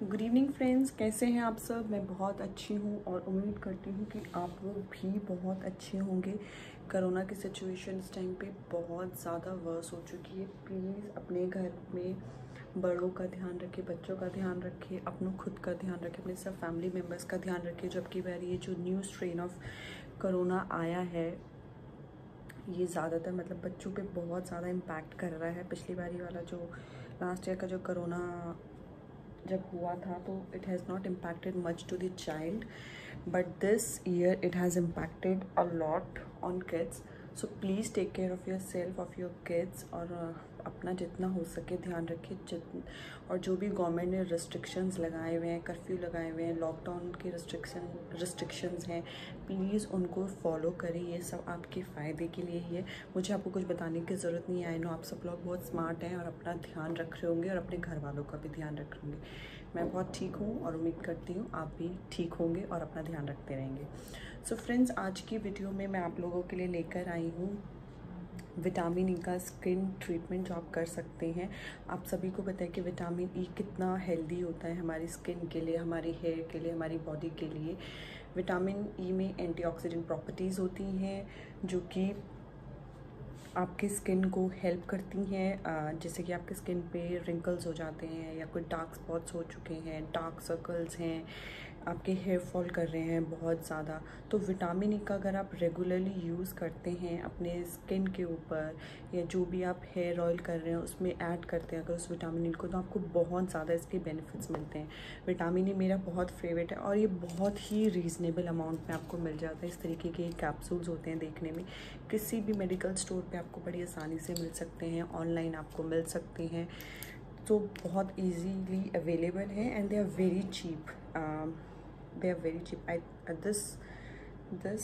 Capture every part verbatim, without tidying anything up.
Good evening friends, कैसे हैं आप सब। मैं बहुत अच्छी हूँ और उम्मीद करती हूँ कि आप लोग भी बहुत अच्छे होंगे। कोरोना की सिचुएशन इस टाइम पे बहुत ज़्यादा वर्स हो चुकी है। प्लीज़ अपने घर में बड़ों का ध्यान रखें, बच्चों का ध्यान रखें, अपनों खुद का ध्यान रखें, अपने सब फैमिली मेम्बर्स का ध्यान रखें। जबकि बार ये जो न्यू स्ट्रेन ऑफ कोरोना आया है, ये ज़्यादातर मतलब बच्चों पे बहुत ज़्यादा इम्पैक्ट कर रहा है। पिछली बारी वाला जो लास्ट ईयर का जो कोरोना जब हुआ था तो it has not impacted much to the child, but this year it has impacted a lot on kids. So please take care of your self, of your kids, और uh, अपना जितना हो सके ध्यान रखें। जितना और जो भी गवर्नमेंट ने रिस्ट्रिक्शंस लगाए हुए हैं, कर्फ्यू लगाए हुए हैं, लॉकडाउन के रिस्ट्रिक्शन रिस्ट्रिक्शंस हैं, प्लीज़ उनको फॉलो करें। ये सब आपके फ़ायदे के लिए ही है। मुझे आपको कुछ बताने की ज़रूरत नहीं है। आई नो आप सब लोग बहुत स्मार्ट हैं और अपना ध्यान रख रहे होंगे और अपने घर वालों का भी ध्यान रख रहे होंगे। मैं बहुत ठीक हूँ और उम्मीद करती हूँ आप भी ठीक होंगे और अपना ध्यान रखते रहेंगे। सो so फ्रेंड्स, आज की वीडियो में मैं आप लोगों के लिए लेकर आई हूँ विटामिन ई का स्किन ट्रीटमेंट जो आप कर सकते हैं। आप सभी को पता है कि विटामिन ई कितना हेल्दी होता है हमारी स्किन के लिए, हमारी हेयर के लिए, हमारी बॉडी के लिए। विटामिन ई में एंटीऑक्सीडेंट प्रॉपर्टीज़ होती हैं जो कि आपके स्किन को हेल्प करती हैं। जैसे कि आपके स्किन पे रिंकल्स हो जाते हैं या कोई डार्क स्पॉट्स हो चुके हैं, डार्क सर्कल्स हैं, आपके हेयर फॉल कर रहे हैं बहुत ज़्यादा, तो विटामिन ई का अगर आप रेगुलरली यूज़ करते हैं अपने स्किन के ऊपर, या जो भी आप हेयर ऑयल कर रहे हैं उसमें ऐड करते हैं अगर उस विटामिन ई को, तो आपको बहुत ज़्यादा इसके बेनिफिट्स मिलते हैं। विटामिन ई मेरा बहुत फेवरेट है और ये बहुत ही रीज़नेबल अमाउंट में आपको मिल जाता है। इस तरीके के कैप्सूल्स होते हैं, देखने में किसी भी मेडिकल स्टोर पे आपको बड़ी आसानी से मिल सकते हैं, ऑनलाइन आपको मिल सकते हैं, तो बहुत इजीली अवेलेबल है and they are very cheap. they are very cheap. I uh, this this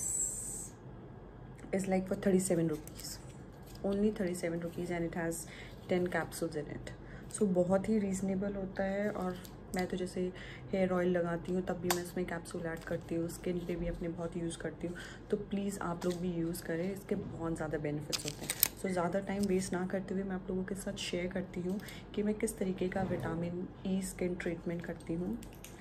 is like for thirty-seven rupees, only thirty-seven rupees, and it has ten capsules in it. So बहुत ही reasonable होता है। और मैं तो जैसे hair oil लगाती हूँ तब भी मैं इसमें कैप्सूल ऐड करती हूँ, स्किन पे भी अपने बहुत यूज़ करती हूँ। तो प्लीज़ आप लोग भी यूज़ करें, इसके बहुत ज़्यादा बेनिफिट्स होते हैं। सो so, ज़्यादा टाइम वेस्ट ना करते हुए मैं आप लोगों के साथ शेयर करती हूँ कि मैं किस तरीके का विटामिन ई स्किन ट्रीटमेंट करती हूँ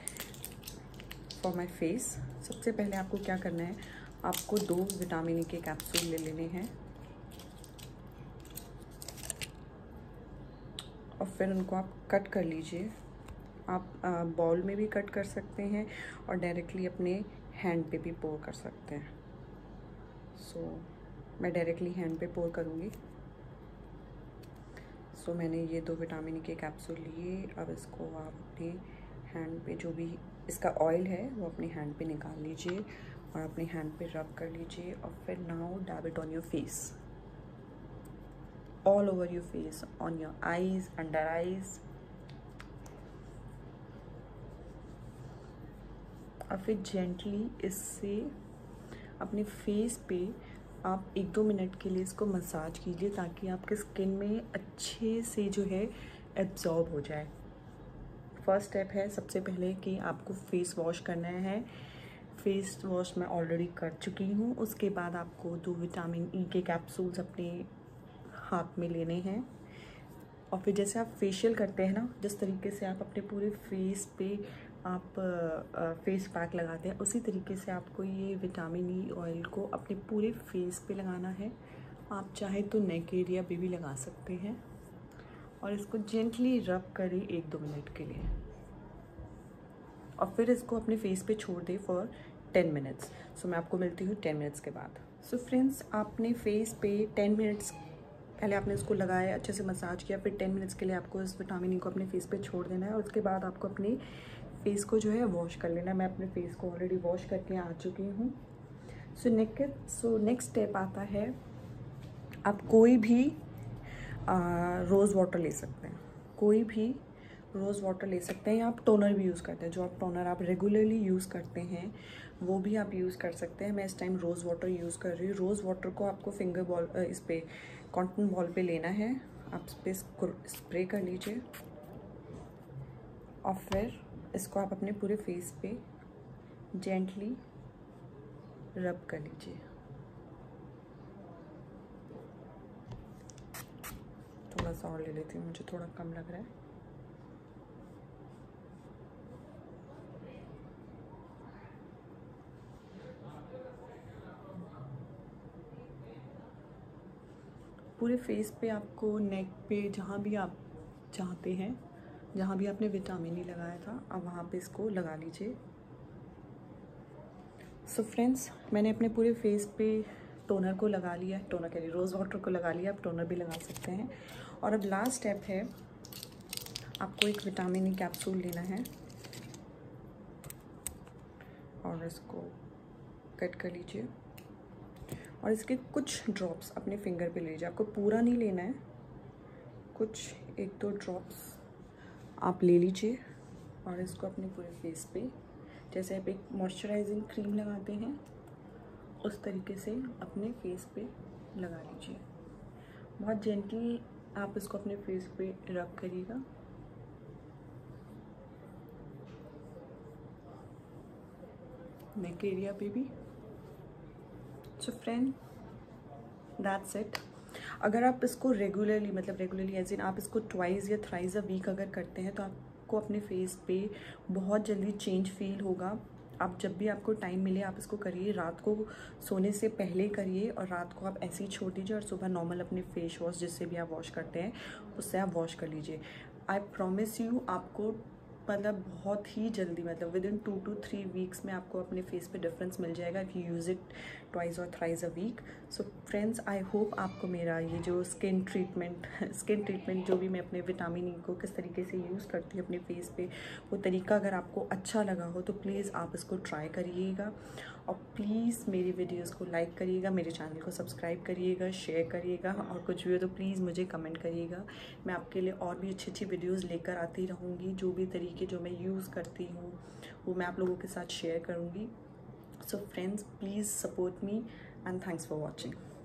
फॉर माई फेस। सबसे पहले आपको क्या करना है, आपको दो विटामिन ई के कैप्सूल ले लेने हैं और फिर उनको आप कट कर लीजिए। आप बॉल में भी कट कर सकते हैं और डायरेक्टली अपने हैंड पे भी पोर कर सकते हैं। सो so, मैं डायरेक्टली हैंड पे पोर करूँगी। सो so, मैंने ये दो विटामिन ई के कैप्सूल लिए। अब इसको आप अपने हैंड पे, जो भी इसका ऑयल है वो अपने हैंड पे निकाल लीजिए और अपने हैंड पे रब कर लीजिए। और फिर now dab it on your face, all over your face, on your eyes, under eyes. और फिर जेंटली इससे अपने फेस पे आप एक दो मिनट के लिए इसको मसाज कीजिए ताकि आपके स्किन में अच्छे से जो है एब्जॉर्ब हो जाए। फर्स्ट स्टेप है सबसे पहले कि आपको फेस वॉश करना है। फेस वॉश मैं ऑलरेडी कर चुकी हूँ। उसके बाद आपको दो विटामिन ई के कैप्सूल्स अपने हाथ में लेने हैं और फिर जैसे आप फेशियल करते हैं ना, जिस तरीके से आप अपने पूरे फेस पे आप फेस पैक लगाते हैं, उसी तरीके से आपको ये विटामिन ई ऑयल को अपने पूरे फेस पे लगाना है। आप चाहे तो नेक एरिया पे भी लगा सकते हैं और इसको जेंटली रब करें एक दो मिनट के लिए और फिर इसको अपने फेस पे छोड़ दें फॉर टेन मिनट्स। सो मैं आपको मिलती हूँ टेन मिनट्स के बाद। सो so फ्रेंड्स, आपने फेस पे टेन मिनट्स पहले आपने इसको लगाया, अच्छे से मसाज किया, फिर टेन मिनट्स के लिए आपको इस विटामिन ई को अपने फेस पे छोड़ देना है और उसके बाद आपको अपने फेस को जो है वॉश कर लेना है। मैं अपने फेस को ऑलरेडी वॉश करके आ चुकी हूँ। So next so next step आता है, आप कोई भी रोज़ वाटर ले सकते हैं, कोई भी रोज़ वाटर ले सकते हैं, या आप टोनर भी यूज़ करते हैं। जो आप टोनर आप रेगुलरली यूज़ करते हैं वो भी आप यूज़ कर सकते हैं। मैं इस टाइम रोज़ वाटर यूज़ कर रही हूँ। रोज़ वाटर को आपको फिंगर बॉल इस पे कॉटन बॉल पे लेना है, आप इस पर स्प्रे कर लीजिए और फिर इसको आप अपने पूरे फेस पे जेंटली रब कर लीजिए। थोड़ा सा और ले लेती हूँ, मुझे थोड़ा कम लग रहा है। पूरे फेस पे, आपको नेक पे, जहाँ भी आप चाहते हैं, जहाँ भी आपने विटामिन ई लगाया था, अब वहाँ पे इसको लगा लीजिए। सो so फ्रेंड्स, मैंने अपने पूरे फेस पे टोनर को लगा लिया है, टोनर कह रही रोज़ वाटर को लगा लिया, आप टोनर भी लगा सकते हैं। और अब लास्ट स्टेप है, आपको एक विटामिन ई कैप्सूल लेना है और इसको कट कर लीजिए और इसके कुछ ड्रॉप्स अपने फिंगर पे ले लीजिए। आपको पूरा नहीं लेना है, कुछ एक दो ड्रॉप्स आप ले लीजिए और इसको अपने पूरे फेस पे, जैसे आप एक मॉइस्चराइजिंग क्रीम लगाते हैं उस तरीके से अपने फेस पे लगा लीजिए। बहुत जेंटली आप इसको अपने फेस पे रब करिएगा। नेक एरिया पे भी। So friend, that's it. अगर आप इसको रेगुलरली, मतलब रेगुलरली एज इन आप इसको ट्वाइस या थ्राइस अ वीक अगर करते हैं तो आपको अपने फेस पे बहुत जल्दी चेंज फील होगा। आप जब भी आपको टाइम मिले आप इसको करिए, रात को सोने से पहले करिए और रात को आप ऐसे ही छोड़ दीजिए और सुबह नॉर्मल अपने फेस वॉश जिससे भी आप वॉश करते हैं उससे आप वॉश कर लीजिए। आई प्रॉमिस यू, आपको मतलब बहुत ही जल्दी, मतलब within two to three weeks में आपको अपने फेस पे डिफरेंस मिल जाएगा if you use it twice और thrice a week. So friends, I hope आपको मेरा ये जो स्किन ट्रीटमेंट स्किन ट्रीटमेंट जो भी मैं अपने विटामिन ई को किस तरीके से यूज़ करती हूँ अपने फेस पे, वो तरीका अगर आपको अच्छा लगा हो तो प्लीज़ आप इसको ट्राई करिएगा और प्लीज़ मेरी वीडियोस को लाइक करिएगा, मेरे चैनल को सब्सक्राइब करिएगा, शेयर करिएगा और कुछ भी हो तो प्लीज़ मुझे कमेंट करिएगा। मैं आपके लिए और भी अच्छी अच्छी वीडियोस लेकर आती रहूँगी। जो भी तरीके जो मैं यूज़ करती हूँ वो मैं आप लोगों के साथ शेयर करूँगी। So friends, please support me and thanks for watching.